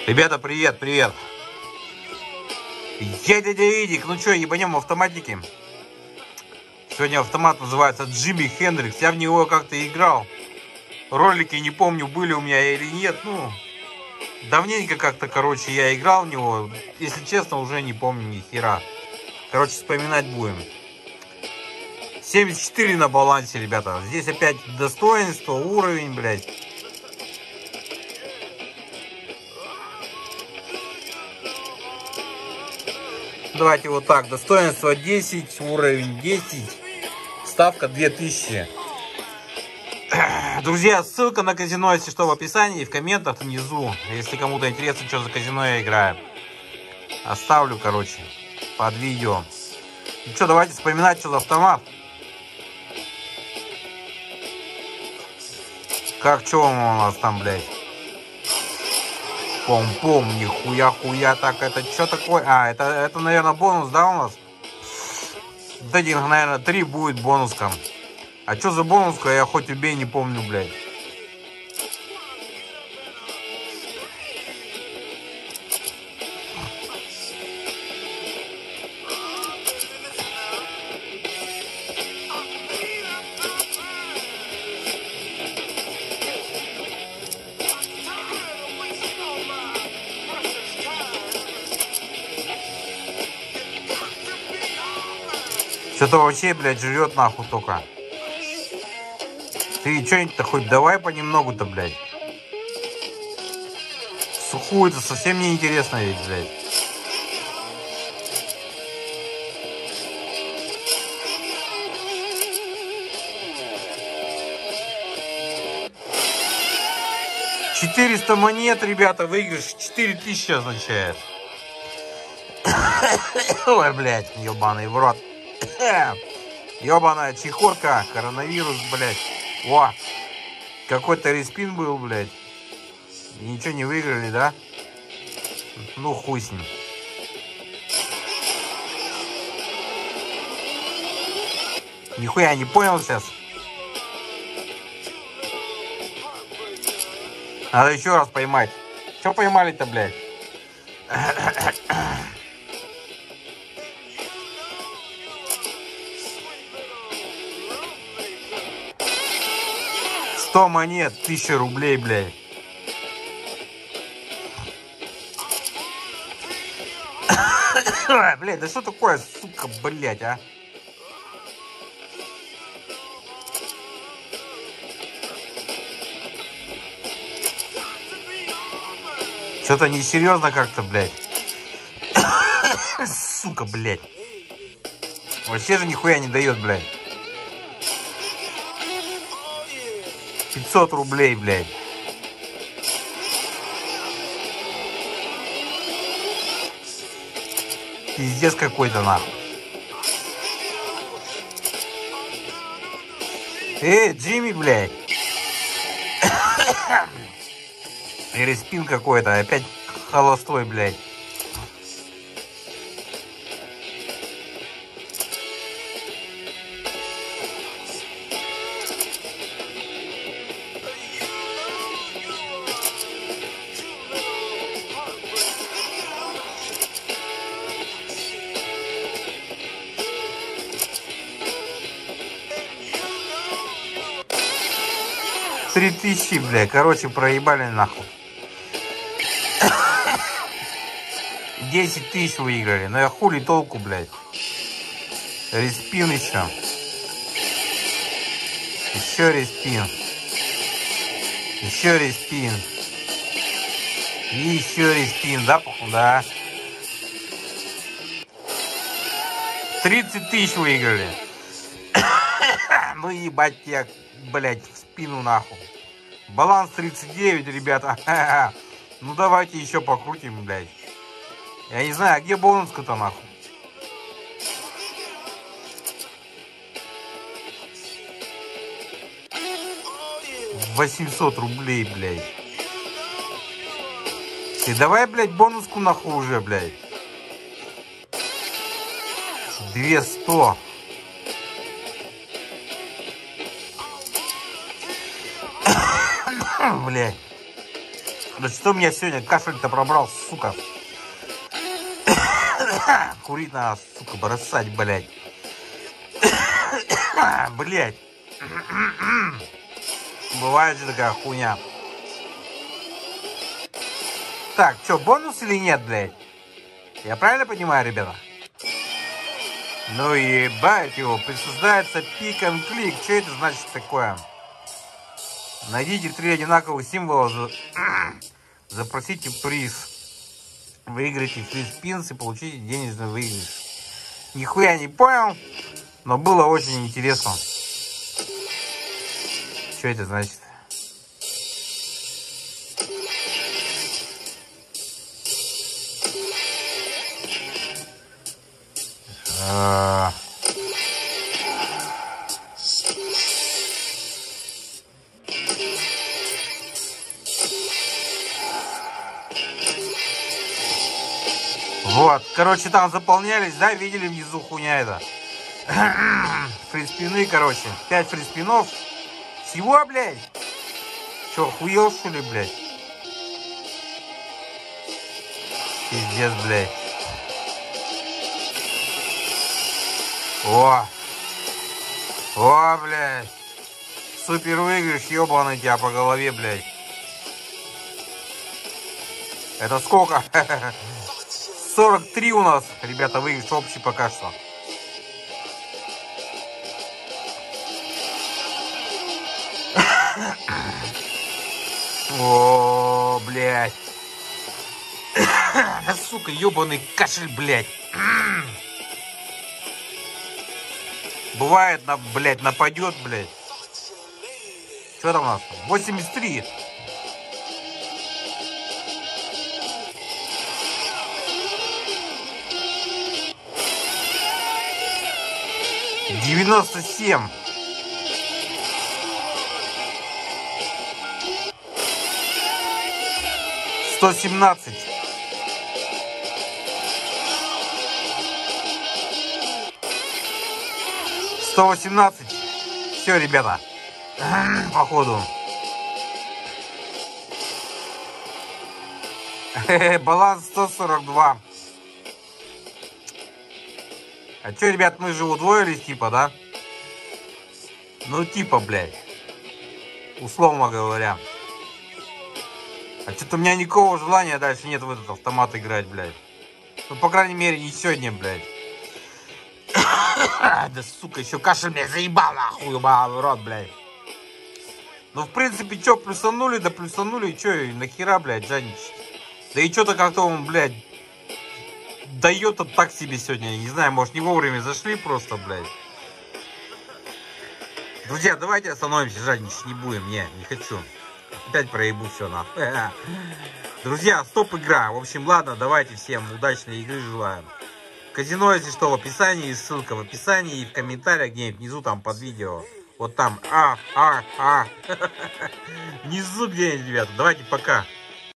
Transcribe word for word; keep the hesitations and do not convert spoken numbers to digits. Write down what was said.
Ребята, привет, привет. Я дядя Эдик. Ну что, ебанем в автоматники? Сегодня автомат называется Джимми Хендрикс. Я в него как-то играл. Ролики не помню, были у меня или нет. Ну, давненько как-то, короче, я играл в него. Если честно, уже не помню ни хера. Короче, вспоминать будем. семьдесят четыре на балансе, ребята. Здесь опять достоинство, уровень, блядь. Давайте вот так. Достоинство десять, уровень десять. Ставка две тысячи. Друзья, ссылка на казино, если что, в описании и в комментах внизу. Если кому-то интересно, что за казино я играю. Оставлю, короче, под видео. Ну что, давайте вспоминать, что за автомат. Как, что у нас там, блядь? Пом-пом, нихуя-хуя, так, это что такое? А, это, это, наверное, бонус, да, у нас? Вот эти, наверное, три будет бонуском. А что за бонуска, я хоть убей, не помню, блядь. Что-то вообще, блядь, жрет нахуй только. Ты что-нибудь-то хоть давай понемногу-то, блядь. Сухую-то совсем не интересно ведь, блядь. четыреста монет, ребята, выигрыш. четыре тысячи означает. Ой, блядь, ебаный в рот. Ебаная чехотка, коронавирус, блядь. О, какой-то респин был, блядь. И ничего не выиграли, да? Ну, хуй с ним. Нихуя не понял сейчас. Надо еще раз поймать. Че поймали-то, блядь? сто монет, тысяча рублей, блядь. Блядь, да что такое, сука, блядь, а? Что-то несерьезно как-то, блядь. Сука, блядь. Вообще же нихуя не дает, блядь. пятьсот рублей, блядь. Пиздец какой-то, нахуй. Эй, Джимми, блядь. Респин какой-то, опять холостой, блядь. три тысячи, блядь. Короче, проебали нахуй. десять тысяч выиграли. Но я хули толку, блядь. Респин еще. Еще респин. Еще респин. И еще респин, да, походу, да. тридцать тысяч выиграли. Ну ебать я, блядь, в спину нахуй. Баланс тридцать девять, ребята. Ну давайте еще покрутим, блядь. Я не знаю, а где бонуска-то нахуй? восемьсот рублей, блядь. Ты давай, блядь, бонуску нахуй уже, блядь. двести. Блядь. Да что меня сегодня кашель-то пробрал, сука. Курить надо, сука, бросать, блядь. Блядь. Бывает же такая хуйня. Так, что, бонус или нет, блядь? Я правильно понимаю, ребята? Ну ебать его, присуждается пик-н-клик. Что это значит такое? Найдите три одинаковых символа, за... запросите приз. Выиграйте фриспинс и получите денежный выигрыш. Нихуя не понял, но было очень интересно. Что это значит? А... Вот, короче, там заполнялись, да, видели внизу хуйня это. Фриспины, короче, пять фриспинов. Всего, блядь? Че, охуел, что ли, блядь? Пиздец, блядь. О! О, блядь. Супер выигрыш, ебаный тебя по голове, блядь. Это сколько? сорок три у нас, ребята, выигрыш общий пока что. О, блядь. Да, сука, ебаный кашель, блядь. Бывает, на, блядь, нападет, блядь. Что там у нас? восемьдесят три. девяносто семь. сто семнадцать. сто восемнадцать. Все, ребята. Походу. Баланс сто сорок два. А что, ребят, мы же удвоились, типа, да? Ну, типа, блядь. Условно говоря. А что-то у меня никакого желания дальше нет в этот автомат играть, блядь. Ну, по крайней мере, не сегодня, блядь. Да, сука, еще кашель меня заебал, нахуй, ебал, рот, блядь. Ну, в принципе, что, плюсанули, да плюсанули, и что, и нахера, блядь, жадничать. Да и что-то как-то он, блядь, дает он так себе сегодня. Я не знаю, может, не вовремя зашли просто, блядь. Друзья, давайте остановимся, жадничать не будем. Не, не хочу. Опять проебу все, нахуй. Друзья, стоп игра. В общем, ладно, давайте всем удачной игры желаем. Казино, если что, в описании. Ссылка в описании и в комментариях где-нибудь внизу там под видео. Вот там. А, а, а. Внизу где-нибудь, ребята. Давайте пока.